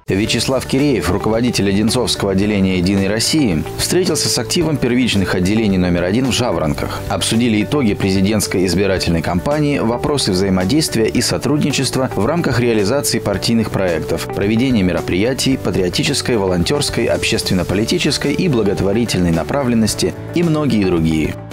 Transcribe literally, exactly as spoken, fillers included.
Вячеслав Киреев, руководитель Одинцовского отделения «Единой России», встретился с активом первичных отделений номер один в Жаворонках. Обсудили итоги президентской избирательной кампании, вопросы взаимодействия и сотрудничества в рамках реализации партийных проектов, проведения мероприятий, патриотической, волонтерской, общественно-политической и благотворительной направленности и многие другие.